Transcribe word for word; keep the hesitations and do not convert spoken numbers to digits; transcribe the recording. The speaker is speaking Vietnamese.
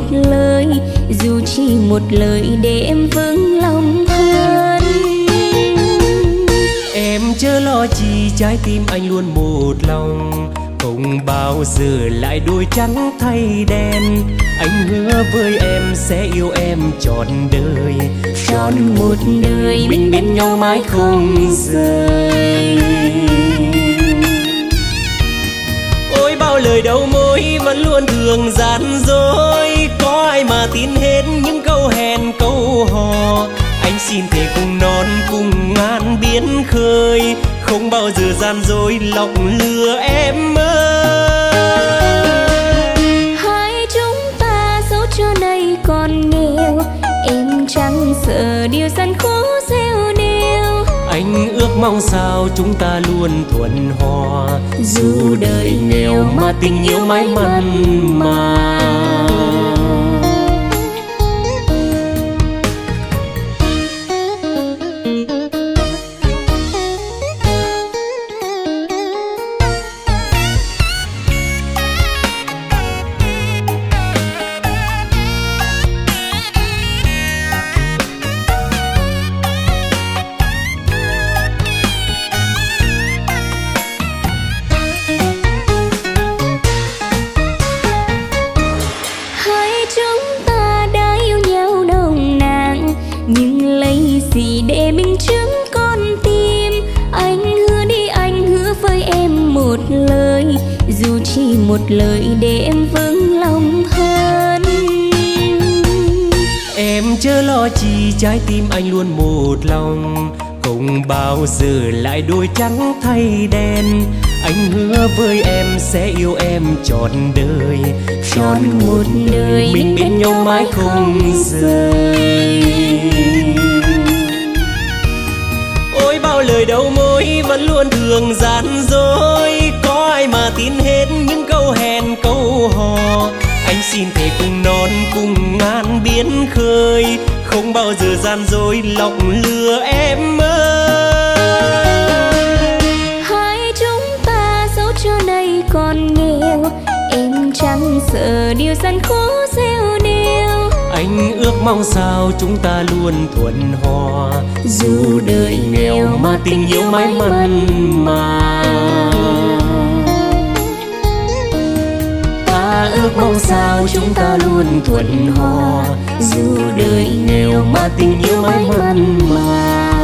lời, dù chỉ một lời để em vững lòng hơn. Em chớ lo chi, trái tim anh luôn một lòng, không bao giờ lại đôi trắng thay đen. Anh hứa với em sẽ yêu em trọn đời, trọn một đời mình bên nhau mãi không rời. Ôi bao lời đầu môi vẫn luôn thường gian dối, có ai mà tin hết những câu hẹn câu hò. Anh xin thề cùng non cùng ngàn biển khơi, không bao giờ gian dối lọc lừa em ơi. Hai chúng ta dẫu cho nay còn nghèo, em chẳng sợ điều gian khó gieo nêu. Anh ước mong sao chúng ta luôn thuận hòa, dù đời nghèo mà tình yêu mãi mặn mà. Một lời để em vững lòng hơn. Em chớ lo chi, trái tim anh luôn một lòng, không bao giờ lại đôi trắng thay đen. Anh hứa với em sẽ yêu em trọn đời, trọn một đời mình bên nhau mãi không rời. Ôi bao lời đầu môi vẫn luôn thường gian dối, có ai mà tin hết những câu hẹn câu hò. Anh xin thề cùng non cùng ngàn biển khơi, không bao giờ gian dối lọc lừa em ơi. Hai chúng ta dẫu cho nay còn nghèo, em chẳng sợ điều gian khó gieo nêu. Anh ước mong sao chúng ta luôn thuận hòa, dù đời nghèo mà tình yêu mãi mặn mà. Ta ước mong sao chúng ta luôn thuận hòa, dù đời nghèo mà tình yêu mãi mặn mà.